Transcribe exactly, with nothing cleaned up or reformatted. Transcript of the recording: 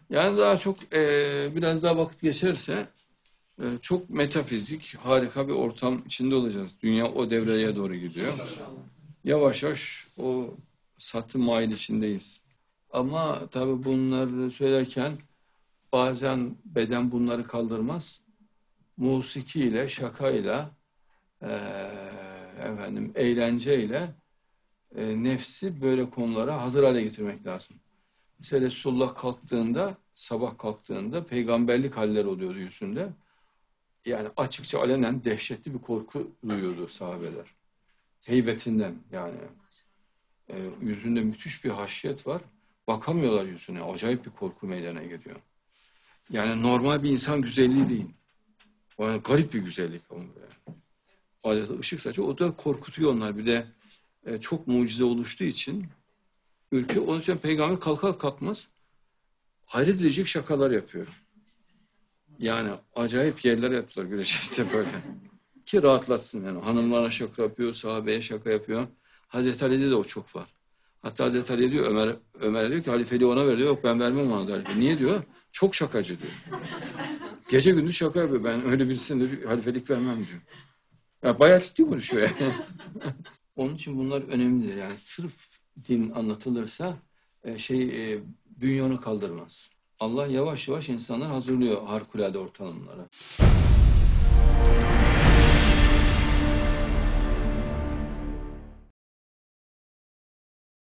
Yani daha çok e, biraz daha vakit geçerse e, çok metafizik, harika bir ortam içinde olacağız. Dünya o devreye doğru gidiyor. Yavaş yavaş o satı mail içindeyiz. Ama tabii bunları söylerken bazen beden bunları kaldırmaz. Musikiyle, şakayla, e, efendim eğlenceyle e, nefsi böyle konulara hazır hale getirmek lazım. Mesela Resulullah kalktığında, sabah kalktığında peygamberlik halleri oluyordu yüzünde. Yani açıkça alenen dehşetli bir korku duyuyordu sahabeler. Heybetinden yani. E, yüzünde müthiş bir haşyet var. Bakamıyorlar yüzüne. Acayip bir korku meydana geliyor. Yani normal bir insan güzelliği değil. Yani garip bir güzellik ama böyle. Adeta ışık saçıyor. O da korkutuyor onlar. Bir de e, çok mucize oluştuğu için ülke onun için peygamber kalkar kalkmaz hayret edecek şakalar yapıyor. Yani acayip yerler yaptılar güneş işte böyle. Ki rahatlatsın yani. Hanımlarına şaka yapıyor, sahabeye şaka yapıyor. Hazreti Ali'de de o çok var. Hatta Hazreti Ali diyor Ömer Ömer diyor ki halifeliği ona ver diyor. Yok ben vermem ona da. Niye diyor? Çok şakacı diyor. Gece gündüz şaka yapıyor. Ben öyle birisine de halifelik vermem diyor. Ya bayağı ciddi konuşuyor yani. Onun için bunlar önemlidir. Yani sırf din anlatılırsa e, şey e, bünyonu kaldırmaz. Allah yavaş yavaş insanlar hazırlıyor harikulade ortamlara.